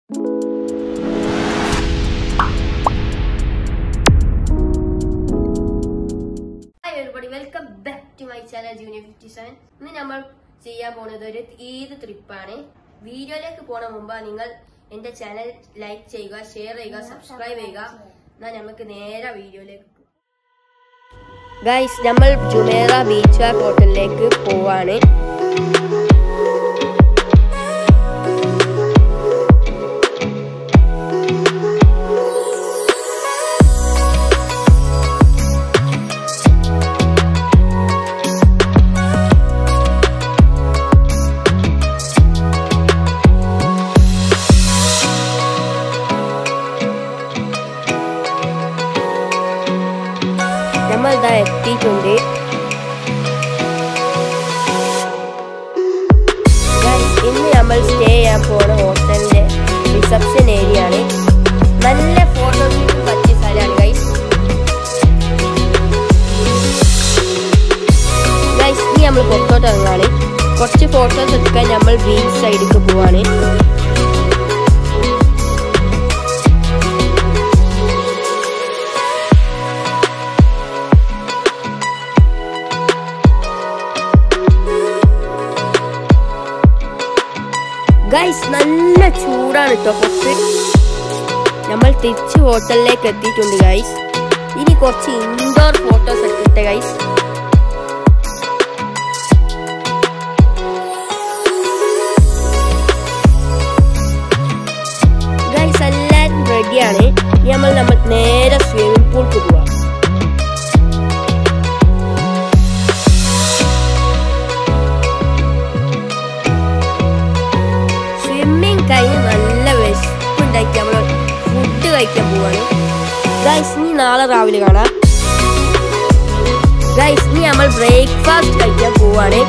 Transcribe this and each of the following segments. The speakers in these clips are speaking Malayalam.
Hi everybody, welcome back to my channel Junior 57. ഇന്ന് നമ്മൾ ചെയ്യാൻ പോകുന്നത് ഒരു ഈദ് ട്രിപ്പാണ്. വീഡിയോയിലേക്ക് പോണ മുമ്പ് നിങ്ങൾ എന്റെ ചാനൽ ലൈക്ക് ചെയ്യുക, ഷെയർ ചെയ്യുക, സബ്സ്ക്രൈബ് ചെയ്യുക. എന്നാൽ നമുക്ക് നേരെ വീഡിയോയിലേക്ക് ഗൈസ്, നമ്മൾ ജുമേറ ബീച്ച് ഹോട്ടലിലേക്ക് പോവാണ്. നമ്മൾ ഇതാ എത്തിയിട്ടുണ്ട്. ഇന്ന് നമ്മൾ സ്റ്റേ ചെയ്യാൻ പോകുന്ന ഹോട്ടലിന്റെ റിസപ്ഷൻ ഏരിയ ആണ്. നല്ല ഫോട്ടോഷൂട്ടും പറ്റിയ സ്ഥലമാണ് ഗൈസ്. ഇനി നമ്മൾ പുറത്തോട്ട് ഇറങ്ങാണ്. കുറച്ച് ഫോട്ടോസ് എടുക്കാൻ നമ്മൾ ബീച്ച് സൈഡിലേക്ക് പോവാണ്. ഗൈസ്, നല്ല ചൂടാണ് കേട്ടോ പുറത്ത്. നമ്മൾ തിരിച്ച് ഹോട്ടലിലേക്ക് എത്തിയിട്ടുണ്ട് ഗൈസ്. ഇനി കുറച്ച് ഇൻഡോർ ഫോട്ടോസ് എടുക്കട്ടെ ഗൈസ്. ഗൈസ്, എല്ലാവരും റെഡിയാണ്. ഇനി നമ്മൾ നേരെ സ്വിമ്മിംഗ് പൂളിൽ പോവാം. കഴിഞ്ഞ് നല്ല വിശപ്പുണ്ടാക്കി നമ്മൾ ഫുഡ് കഴിക്കാൻ പോവാണ് ഗൈസ്. ഇനി നാളെ രാവിലെ കാണാം ഗൈസ്. ഇനി നമ്മൾ ബ്രേക്ക്ഫാസ്റ്റ് കഴിക്കാൻ പോവാണ്.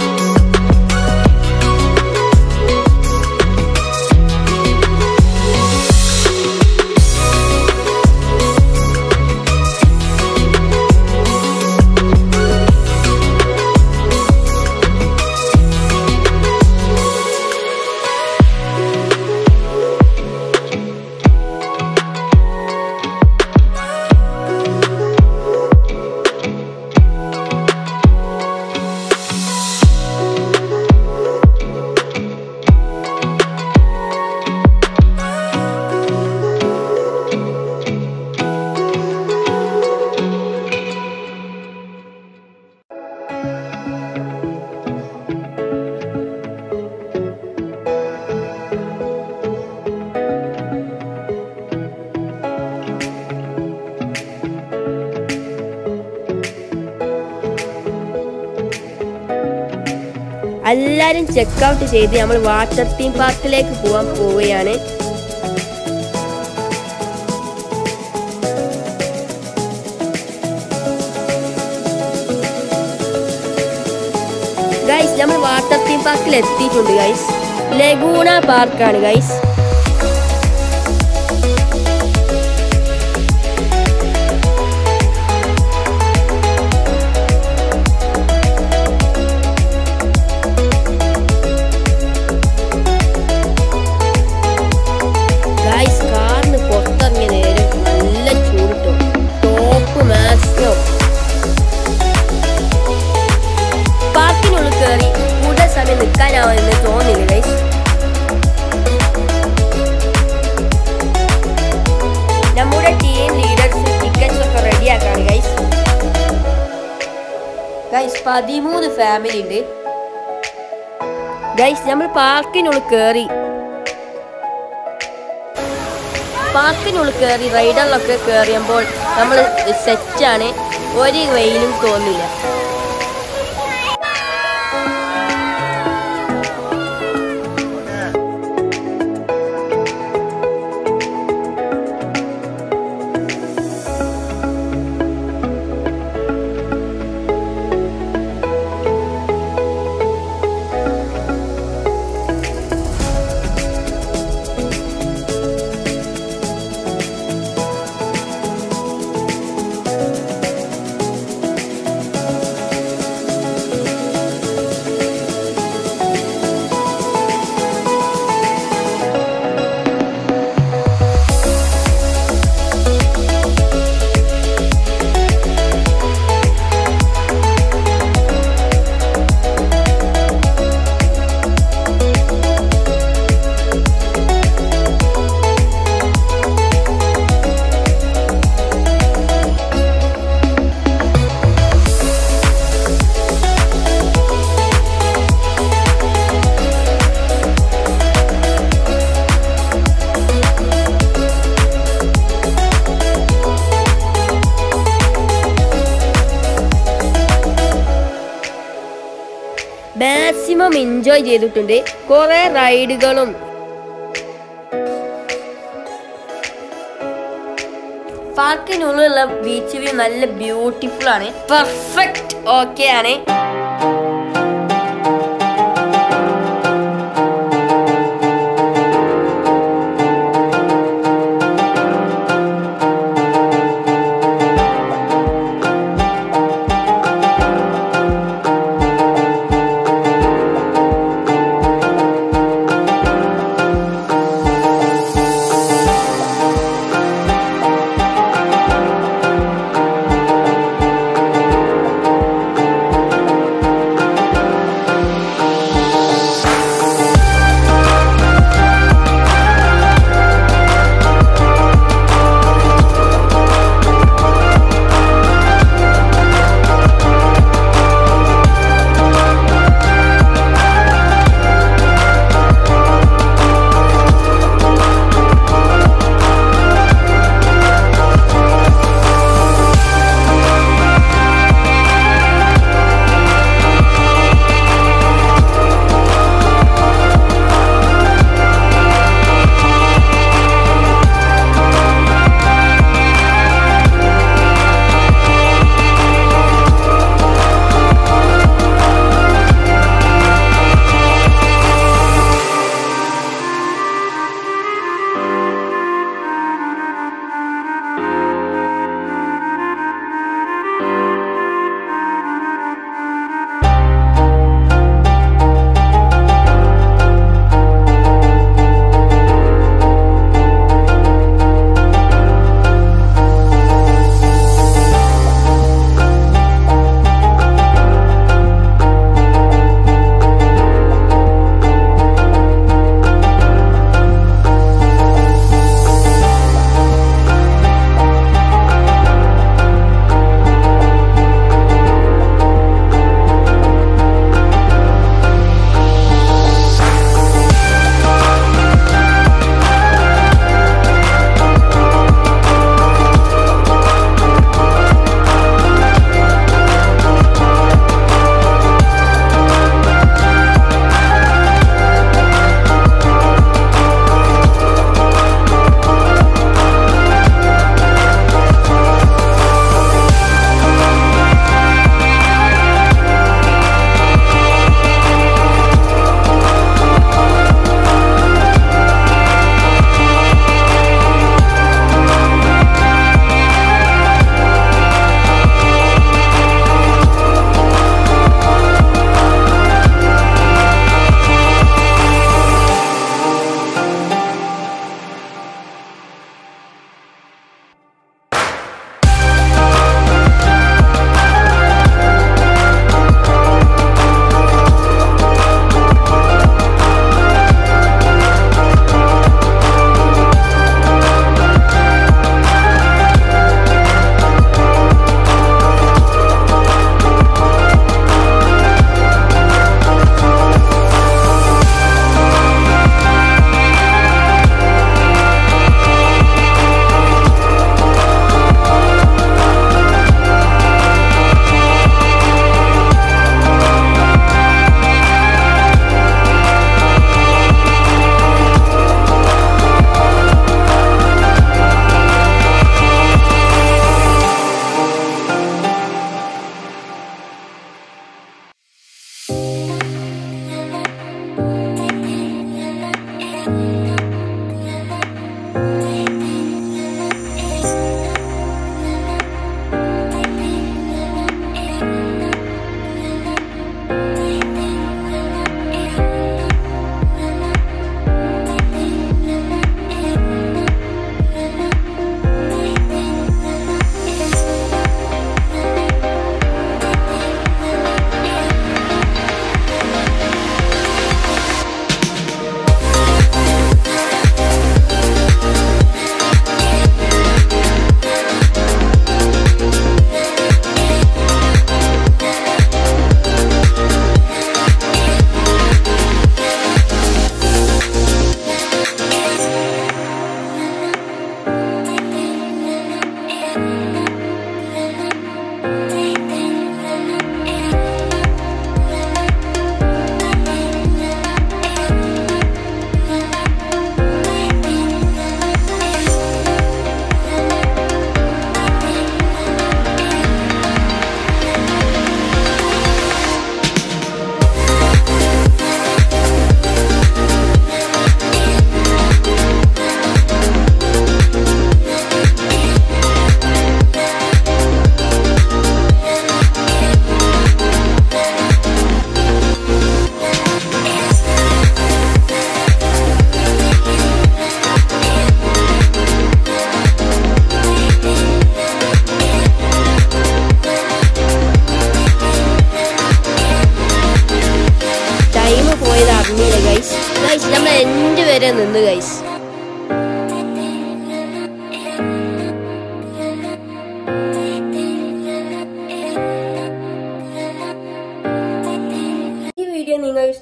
എല്ലാരും ചെക്ക് ഔട്ട് ചെയ്ത് നമ്മൾ വാട്ടർ തീം പാർക്കിലേക്ക് പോവാൻ പോവുകയാണ്. ഗൈസ്, നമ്മൾ വാട്ടർ തീം പാർക്കിൽ എത്തിയിട്ടുണ്ട് ഗൈസ്. ലഗൂണ പാർക്കാണ് ഗൈസ്. പാർക്കിനുള്ളിൽ കയറി കൂടുതൽ സമയം നിൽക്കാനാവുമെന്ന് തോന്നില്ല ഗൈസ്. നമ്മുടെ ടീം ലീഡേഴ്സ് ടിക്കറ്റ്സ് ഒക്കെ റെഡിയാക്കാണ് ഗൈസ്. 13 ഫാമിലി ഉണ്ട് ഗൈസ്. നമ്മൾ പാർക്കിനുള്ളിൽ കയറി റൈഡറിലൊക്കെ കയറിയുമ്പോൾ നമ്മൾ സെറ്റാണ്. ഒരു വെയിലും തോന്നില്ല. മാക്സിമം എൻജോയ് ചെയ്തിട്ടുണ്ട്. കുറെ റൈഡുകളും പാർക്കിനുള്ളിലുള്ള ബീച്ച് വ്യൂ നല്ല ബ്യൂട്ടിഫുൾ ആണ്. പെർഫെക്റ്റ് ഓക്കെ ആണ്.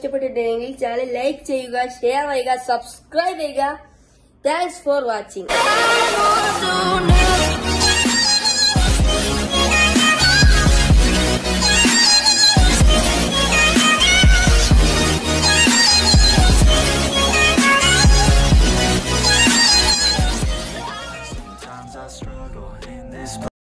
ഇഷ്ടപ്പെട്ടിട്ടുണ്ടെങ്കിൽ ചാനൽ ലൈക്ക് ചെയ്യുക, ഷെയർ ചെയ്യുക, സബ്സ്ക്രൈബ് ചെയ്യുക. Thanks for watching. I struggle in this